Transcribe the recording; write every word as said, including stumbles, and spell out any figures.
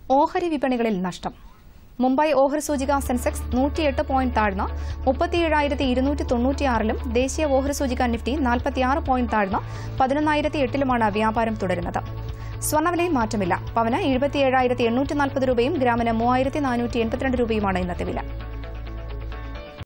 ഓഹരി വിപണികളിൽ നഷ്ടം. മുംബൈ ഓഹരി സൂചിക സെൻസെക്സ് നൂറ്റിയെട്ട് പോയിന്റ് താഴ്ന്ന മുപ്പത്തിയേഴായിരത്തി ഇരുന്നൂറ്റി തൊണ്ണൂറ്റിയാറിലും ദേശീയ ഓഹരി സൂചിക നിഫ്റ്റി നാൽപ്പത്തിയാറ് പോയിന്റ് താഴ്ന്ന പതിനൊന്നായിരത്തി എട്ടിലുമാണ് വ്യാപാരം തുടരുന്നത്. സ്വർണ്ണവിലയിൽ മാറ്റമില്ല. പവന് എഴുപത്തിയേഴായിരത്തി എണ്ണൂറ്റി നാൽപ്പത് രൂപയും ഗ്രാമിന് മൂവായിരത്തി നാനൂറ്റി എൺപത്തിരണ്ട് രൂപയുമാണ് ഇന്നത്തെ വില.